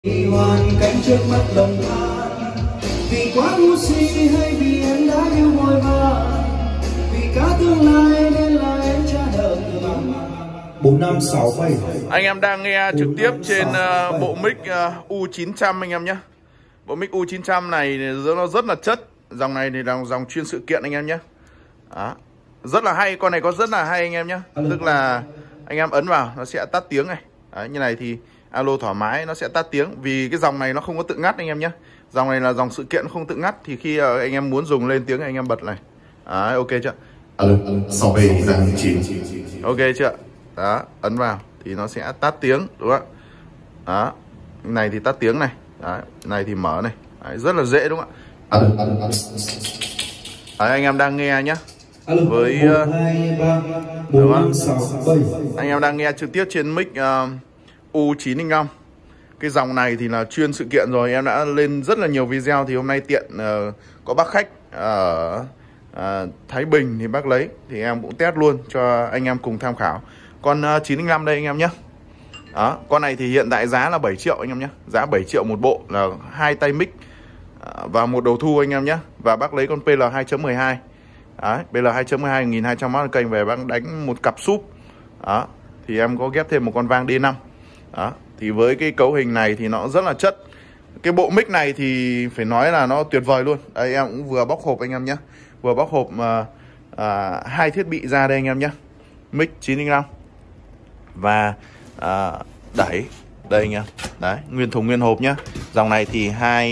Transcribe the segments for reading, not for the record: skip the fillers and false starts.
Vì hoàn cảnh trước mắt lầm than, vì quá ngu si hay vì em đã yêu vội vàng, vì cả tương lai nên là em trả nợ từ bằng 4567. Anh em đang nghe trực tiếp trên bộ mic U900 anh em nhé. Bộ mic U900 này nó rất là chất. Dòng này thì là dòng chuyên sự kiện anh em nhé. Đó. Rất là hay, con này có rất là hay anh em nhé. Tức là anh em ấn vào nó sẽ tắt tiếng này. Đấy, như này thì alo thoải mái nó sẽ tắt tiếng. Vì cái dòng này nó không có tự ngắt anh em nhé. Dòng này là dòng sự kiện không tự ngắt. Thì khi anh em muốn dùng lên tiếng anh em bật này. Đấy, ok chưa? Ok chưa? Đó, ấn vào thì nó sẽ tắt tiếng đúng không ạ? Đó, này thì tắt tiếng này. Đấy, này thì mở này. Đấy, rất là dễ đúng không ạ? Đấy, anh em đang nghe nhá. Với đúng không? Anh em đang nghe trực tiếp trên mic U905. Cái dòng này thì là chuyên sự kiện rồi, em đã lên rất là nhiều video. Thì hôm nay tiện có bác khách ở Thái Bình thì bác lấy, thì em cũng test luôn cho anh em cùng tham khảo. Con 905 đây anh em nhé. Đó, con này thì hiện tại giá là 7 triệu anh em nhé. Giá 7 triệu một bộ, là 2 tay mic và một đầu thu anh em nhé. Và bác lấy con PL 2.12. Đấy, PL 2.12 1200W kênh về bác đánh một cặp súp. Đó, thì em có ghép thêm một con vang D5. Đó, thì với cái cấu hình này thì nó rất là chất. Cái bộ mic này thì phải nói là nó tuyệt vời luôn. Đây em cũng vừa bóc hộp anh em nhé. Vừa bóc hộp hai thiết bị ra đây anh em nhé. Mic 905 và đẩy đây anh em. Đấy, nguyên thùng nguyên hộp nhá. Dòng này thì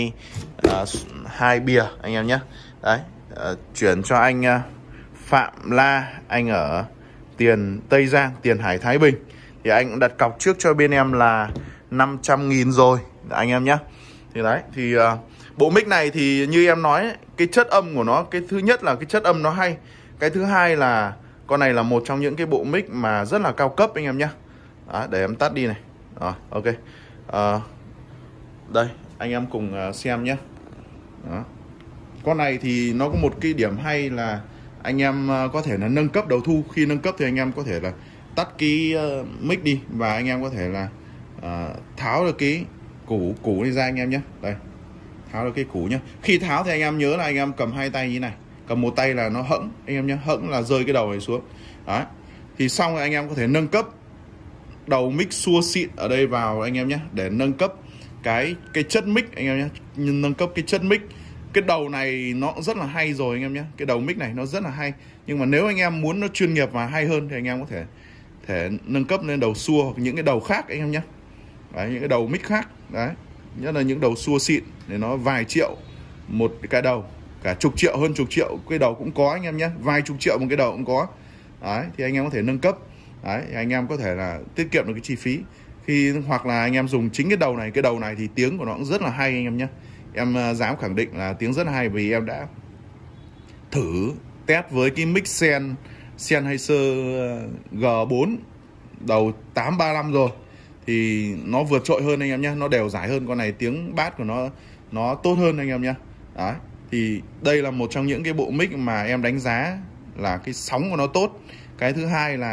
hai bìa anh em nhé. Đấy, chuyển cho anh Phạm La, anh ở Tiền Tây Giang, Tiền Hải, Thái Bình. Thì anh cũng đặt cọc trước cho bên em là 500.000 rồi anh em nhé. Thì đấy, thì bộ mic này thì như em nói ấy, cái chất âm của nó, cái thứ nhất là cái chất âm nó hay. Cái thứ hai là con này là một trong những cái bộ mic mà rất là cao cấp anh em nhé. Đó, để em tắt đi này. Rồi, ok. Đây, anh em cùng xem nhé. Đó. Con này thì nó có một cái điểm hay là anh em có thể là nâng cấp đầu thu. Khi nâng cấp thì anh em có thể là tắt cái mic đi và anh em có thể là tháo được cái củ này ra anh em nhé. Đây, tháo được cái củ nhé. Khi tháo thì anh em nhớ là anh em cầm hai tay như này, cầm một tay là nó hẫng anh em nhé, hẫng là rơi cái đầu này xuống. Đấy, thì xong rồi anh em có thể nâng cấp đầu mic xua xịn ở đây vào anh em nhé, để nâng cấp cái chất mic anh em nhé, nâng cấp cái chất mic. Cái đầu này nó rất là hay rồi anh em nhé, cái đầu mic này nó rất là hay. Nhưng mà nếu anh em muốn nó chuyên nghiệp và hay hơn thì anh em có thể nâng cấp lên đầu xua hoặc những cái đầu khác anh em nhé. Đấy, những cái đầu mic khác. Đấy, nhất là những đầu xua xịn để nó vài triệu một cái đầu, cả chục triệu, hơn chục triệu cái đầu cũng có anh em nhé, vài chục triệu một cái đầu cũng có. Đấy, thì anh em có thể nâng cấp. Đấy, thì anh em có thể là tiết kiệm được cái chi phí. Hoặc là anh em dùng chính cái đầu này thì tiếng của nó cũng rất là hay anh em nhé. Em dám khẳng định là tiếng rất là hay, vì em đã thử test với cái mic Sennheiser G4 đầu 835 rồi, thì nó vượt trội hơn anh em nhé, nó đều giải hơn. Con này tiếng bass của nó tốt hơn anh em nhé. Đấy, thì đây là một trong những cái bộ mic mà em đánh giá là cái sóng của nó tốt. Cái thứ hai là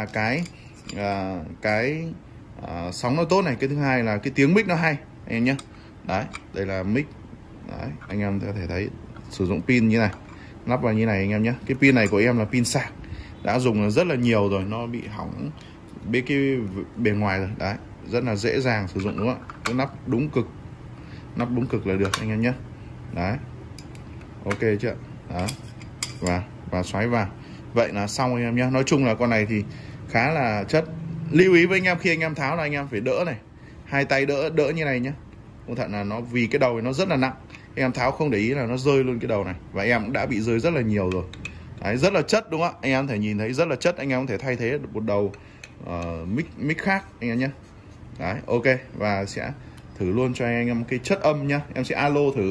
cái sóng nó tốt này. Cái thứ hai là cái tiếng mic nó hay anh em nhé. Đấy, đây là mic. Đấy, anh em có thể thấy sử dụng pin như này, lắp vào như này anh em nhé. Cái pin này của em là pin sạc, đã dùng rất là nhiều rồi, nó bị hỏng bên cái bề ngoài rồi. Đấy, rất là dễ dàng sử dụng đúng không ạ? Cái nắp đúng cực là được anh em nhé. Đấy, ok chưa? Đó, và xoáy vào. Vậy là xong anh em nhé. Nói chung là con này thì khá là chất. Lưu ý với anh em, khi anh em tháo là anh em phải đỡ này, hai tay đỡ như này nhé. Cẩn thận là nó, vì cái đầu này nó rất là nặng, em tháo không để ý là nó rơi luôn cái đầu này. Và em cũng đã bị rơi rất là nhiều rồi. Đấy, rất là chất đúng không ạ? Anh em có thể nhìn thấy rất là chất. Anh em có thể thay thế được một đầu mic khác anh em nhé. Đấy, ok. Và sẽ thử luôn cho anh em cái chất âm nhá. Em sẽ alo thử.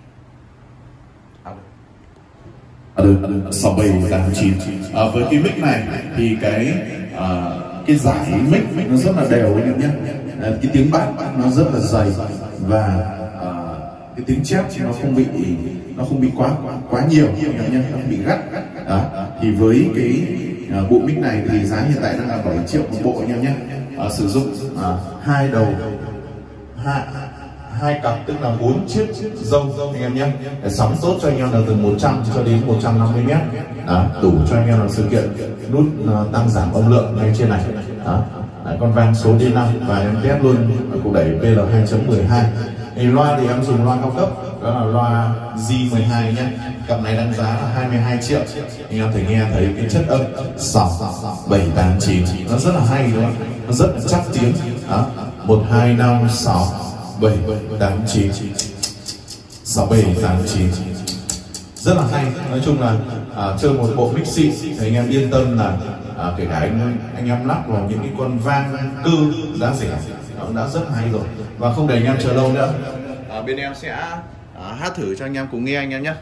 6789. Với cái mic này thì cái giải mic nó rất là đều anh em nhé. Cái tiếng bass nó rất là dày và cái tiếng chép nó không bị quá nhiều anh em nhé, nó không bị gắt. Đó, thì với cái bộ mic này thì giá hiện tại đang là 7 triệu một bộ anh em nhé. Sử dụng hai 2 cặp tức là 4 chiếc dâu anh em nhé, để sắm tốt cho anh em là từ 100 cho đến 150 mét. Đó, đủ cho anh em là sự kiện nút tăng giảm âm lượng ngay trên này. Đó, con vang số D5 và em test luôn cục đẩy PL 2.12. Thì loa thì em dùng loa cao cấp, đó là loa J12 nhé. Cặp này đang giá là 22 triệu. Anh em thể nghe thấy cái chất âm 6, 7, 8, 9 nó rất là hay đúng không? Nó rất là chắc tiếng. Đó, 1, 2, 5, 6, 7, 8, 9 6, 7, 8, 9 rất là hay. Nói chung là chơi một bộ mix xịn thì anh em yên tâm là kể cả anh em lắp vào những cái con vang cơ giá rẻ nó đã rất hay rồi. Và không để anh em chờ lâu nữa, bên em sẽ hát thử cho anh em cùng nghe anh em nhé.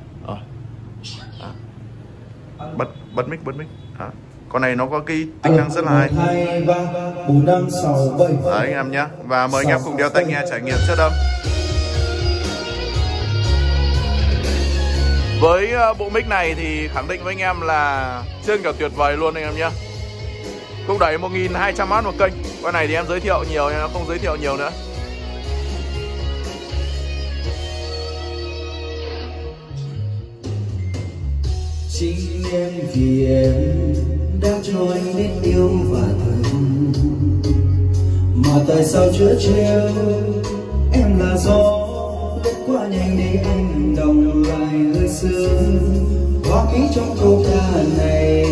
Bật mic. Con này nó có cái tính năng rất là hay. 2, 3, 4, 5, 6, 7. Đấy anh em nhé. Và mời anh em cùng đeo tai nghe trải nghiệm chất âm. Với bộ mic này thì khẳng định với anh em là trên cả tuyệt vời luôn anh em nhé. Cục đẩy 1200W một kênh. Con này thì em giới thiệu nhiều nhưng nó không giới thiệu nhiều nữa. Chính em vì em đã cho anh biết yêu và thương, mà tại sao chữa treo em là gió lướt qua nhanh để anh đồng lại hơi sương hoa ký trong câu ca này,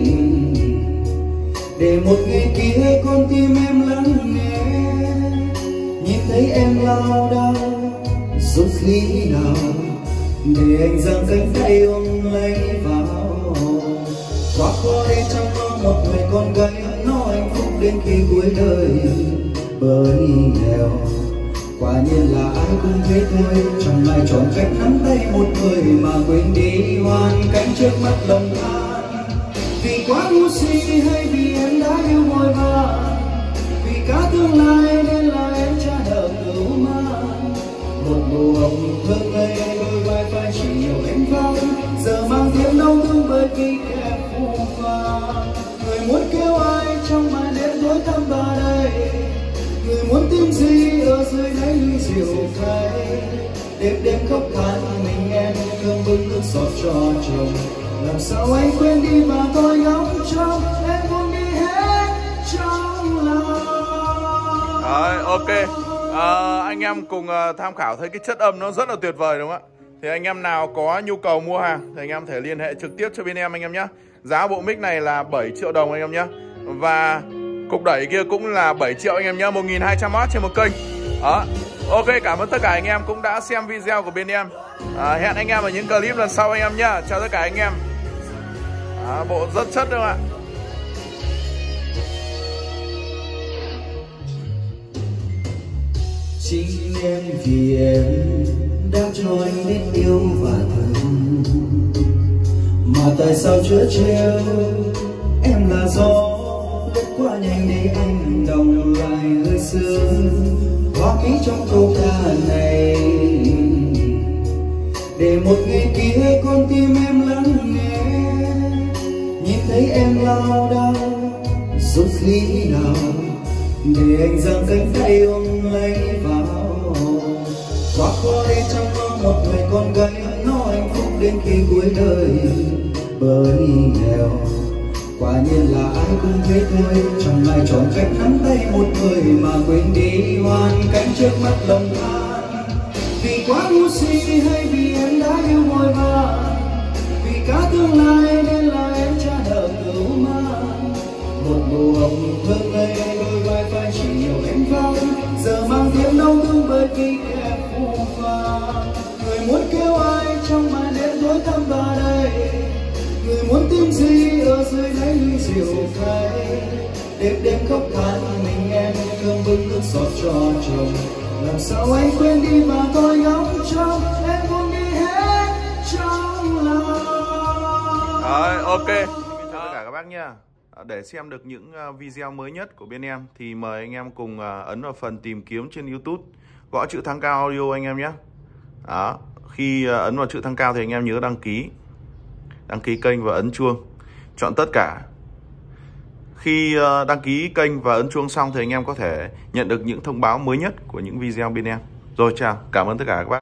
để một ngày kia con tim em lắng nghe, nhìn thấy em lao đao rút khí nào để anh giang cánh tay ôm lấy vào. Quá khó để chăm lo một người con gái nó hạnh phúc đến khi cuối đời, bởi nghèo quả nhiên là ai cũng thế thôi, chẳng ai chọn cách nắm tay một người mà quên đi hoàn cảnh trước mắt lòng than. Vì quá ngu si hay vì em đã yêu vội vàng, vì cả tương lai nên là em trả nợ cứu mang. Một mùa hồng thơ ngây đôi vai phải chỉ nhiều em vắng, giờ mang tiếng đau thương bởi vì kẻ phù phàng. Người muốn kêu ai trong màn đêm tối tăm vào đây, người muốn tìm gì ở dưới đáy ly rượu cay. Đêm khóc than mình em cơm bưng nước giọt cho chồng, làm sao anh quên đi mà tôi ngóng trông em muốn đi hết trong lòng. Đấy, ok. Anh em cùng tham khảo thấy cái chất âm nó rất là tuyệt vời đúng không ạ? Thì anh em nào có nhu cầu mua hàng thì anh em thể liên hệ trực tiếp cho bên em anh em nhé. Giá bộ mic này là 7 triệu đồng anh em nhé. Và cục đẩy kia cũng là 7 triệu anh em nhé, 1200W trên một kênh. Đó. Ok, cảm ơn tất cả anh em cũng đã xem video của bên em. Hẹn anh em ở những clip lần sau anh em nhé. Chào tất cả anh em. Bộ rất chất đúng không ạ? Chính em vì em đã cho anh biết yêu và thương, mà tại sao chữa treo em là gió lướt qua nhanh để anh đồng lại hơi sương hoa ký trong câu ca này, để một ngày kia con tim em lắng nghe, nhìn thấy em lao đao rút khí nào để anh giang cánh tay ôm lấy vào. Quá khó để chăm lo một người con gái nó hạnh phúc đến khi cuối đời, bởi nghèo quả nhiên là ai cũng thế thôi, chẳng ai chọn cách nắm tay một người mà quên đi hoàn cảnh trước mắt lòng than. Vì quá ngu si hay vì em đã yêu vội vàng, vì cả tương lai nên là em trả nợ cứu mang. Một mùa hồng thơ ngây đôi vai phải chỉ nhiều em vắng, giờ mang tiếng đau thương bởi vì kẻ phù phàng. Người muốn kêu ai trong màn đêm tối tăm vào đây, người muốn tìm gì ở dưới đáy ly rượu cay. Đêm khóc than mình em cơm bưng nước giọt cho chồng, làm sao anh quên đi mà tôi ngóng trông em muốn đi hết trong lòng. Rồi, ok. Chào tất cả các bác nha. Để xem được những video mới nhất của bên em thì mời anh em cùng ấn vào phần tìm kiếm trên YouTube, gõ chữ Thăng Cao Audio anh em nhé. Đó, khi ấn vào chữ Thăng Cao thì anh em nhớ đăng ký kênh và ấn chuông, chọn tất cả. Khi đăng ký kênh và ấn chuông xong thì anh em có thể nhận được những thông báo mới nhất của những video bên em. Rồi chào, cảm ơn tất cả các bác.